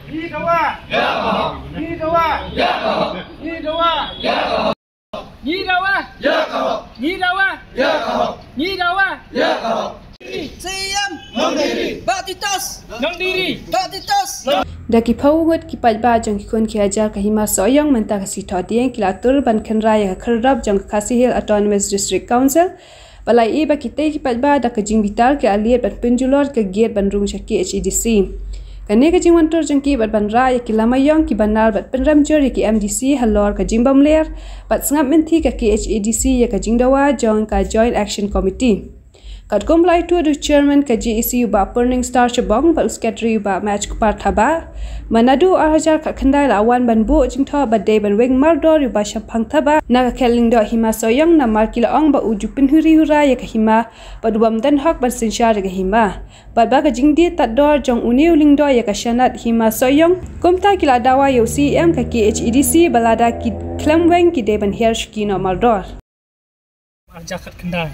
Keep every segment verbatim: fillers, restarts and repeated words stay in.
Ni dawa. Ya Allah. Ni dawa. Ya Allah. Ni dawa. Ya Allah. Ni dawa. Ya Allah. Ni dawa. Ya Allah. Ni dawa. Ya Allah. Siam Nong diri Batitos Nong diri Batitos Daki pawut ki pajba jong ki kun ki ajar ka hima soyong menta ka si thodieng ki latur ban khanraya ka kharrab jong ka Khasi Hill Autonomous District Council balai e ba ki te ki pajba da ka jing bitar ki aliet ban penjulor ka giat ban rung chaki H E D C kane ka jing wantor jong ki bat ban ra ya ki lamayong ki banal bat penram jor ki M D C halor ka jing bamler bat sngap menti ka ki H E D C ya ka jing dawa jong ka Joint Action Committee Kat kumlai tu adu chairman ka G E C ba Burning Star Chabong ba uskatri ba match kupar thaba manadu arhajar ka khandai lawan ban bu jingtho ba day ban weng mardor ba shaphang thaba na ka kheling do hima soyong na markila ong ba ujupin huri hura ya ka hima ba dubam dan hak ban sinshar ga hima ba ba ka jingdi tador jong uniu lingdo ya ka shanat hima soyong kumta kila dawa yo C M ka ki H E D C balada ki klam weng ki day ban her shkino mardor arja kat khandai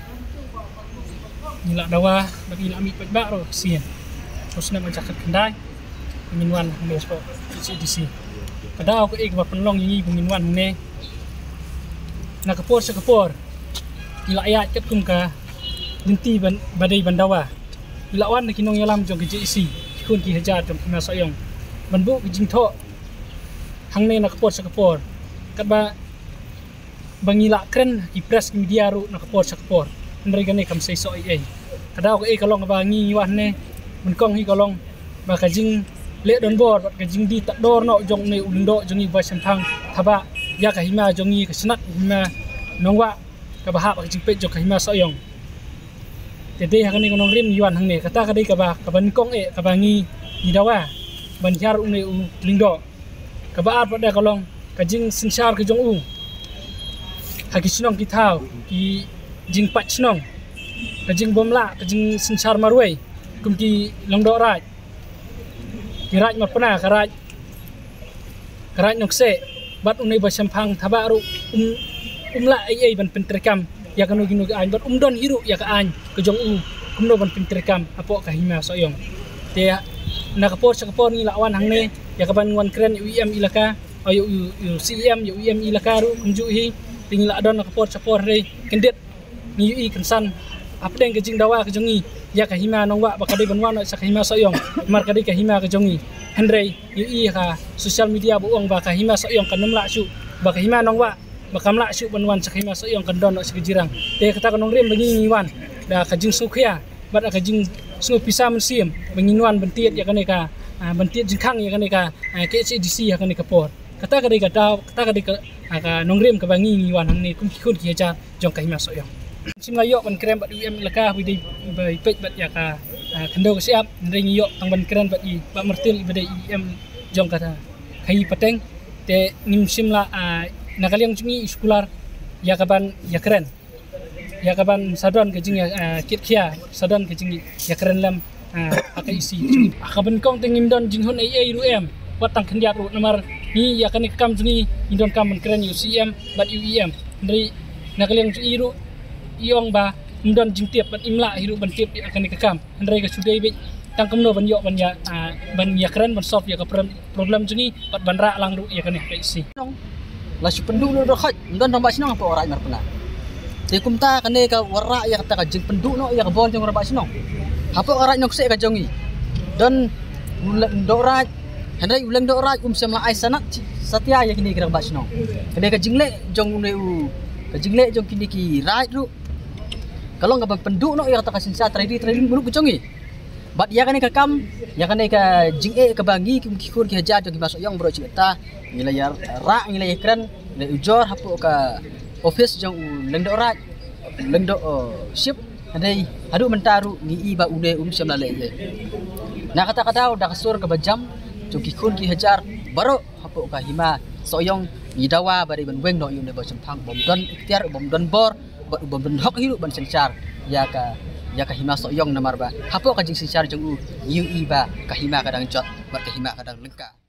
Nila dawa bagi ila mi pajba ro sien. Terus nak macam kendai minwan mes ko H E D C. Kadao ko ik ba penlong yi minwan ne. Na kapor sa kapor. Ila ayat kat kum ka dinti ban badai bandawa. Ila wan kinong yalam jong ke J E C. Kun ki hajar jong kina soyong. Ban bu ki jingtho. Hang ne na kapor sa kapor. Kat ba bangila kren ki press ki media ro na kapor sa kapor. Ndai gane kam sei so ai kadao ko e kalong ba ngi wan ne mun kong hi kalong ba ka jing le don bor ba ka jing di ta dor no jong ne undo jong i ba sam thang thaba ya ka hima jong i ka snat hima nongwa ka ba ha ba jing pe jong ka hima so yong te ha kani konong rim yuan hang ne kata ka dei ka ba ka ban kong e ka ba ngi ni dawa ban jar u ne u lingdo ka ba at ba da kalong ka jing sinchar ka jong u ha ki sinong ki thau ki jing pat snong ka jing bomla ka jing sinchar marwei kum ki longdo raj ki raj ma pana ka raj ka raj nokse bat unai ba sampang thaba ru um umla ai ai ban penterkam ya kanu ginu an bat umdon hiru ya ka an ka jong u kumno ban penterkam apo ka hima soyong te na ka por sa ka por ni lawan hang ne ya ka ban wan kren U M ilaka ayu C M U M ilaka ru kumju hi tingla adon na ka por sa por re kendet ni ui kansan apdeng ke jing dawa ke jongi ya ka hima nongwa bakade banwan sa ka hima soyong mar kadi ka hima ke jongi henrei ui ka social media buong ba ka hima soyong kanum la su ba ka hima nongwa ba kamla su banwan sa ka hima soyong kan don sa jirang te kata ka nongrem bangi wan da ka jing sukhya ba ka jing sungu pisa mensim banginwan bentiet ya kane ka bentiet jingkhang ya kane ka ke H E D C ya kane ka por kata ka dei ka daw kata ka dei ka ka nongrem ka bangi wan hang ne kum ki kun ki ja jong ka hima soyong Sim layok ban keren bat U M laka bidai bai pej bat ya ka kendo ka siap ndring yok tang ban keren bat i bat mertil bidai U M jong kata kai pateng te nim sim la nakaliang jungi iskular ya ka ban ya keren ya ka ban sadon ke jing ya kit khia sadon ke jing ya keren lam aka isi ka ban kong teng nim don jing hun ai ai ru em wat tang khendiat ru namar ni ya kan kam jungi indon kam ban keren U C M bat U E M ndri nakaliang jungi ru iong ba ndon jing tiap ban imla hiru ban tiap akan dikekam ndrai ka sudai be tang kamno ban yok ban ya ban ya keren ban solve ya ka problem juni bat ban ra lang ru ya kan ka isi la su pendu no do khaj ndon tambah sinong apa ora mar pena te kumta kane ka wara ya kata ka jing pendu no ya ka bon jong rabak sinong apa ora nok se ka jongi don do raj handai ulang do raj um sem la ai sanat satya ya kini ka rabak sinong kane ka jingle jong ne u ka jingle jong kini ki raj ru kalau nggak penduk no ya kata kasin sa trading trading bulu kucongi bat ya kan ka kam ya kan ka jing e ka bangi ki kur ki hajar ki masuk yang bro cerita ngila ya ra ngila ya keren le ujor hapu ka office jong lengdo raj lengdo ship adai adu mentaru ngi i ba ude um syam lale ye na kata kata udah kasur ka bajam jong ki kun ki hajar baro hapu ka hima soyong ni dawa bari ban weng no yune ba sampang bom don ikhtiar bom don bor bom don hok hiru ban sencar ya ka ya ka hima soyong namar ba hapo ka jing sencar jong u yu i ba ka hima kadang jot bar ka hima kadang lengka